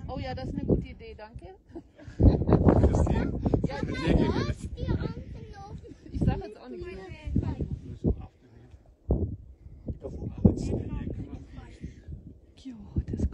Oh ja, das ist eine gute Idee, danke. Christine? Ja, Sehr gerne. ich sage jetzt auch nichts mehr. Auf dem Arbeitsstelle kann man Jo, das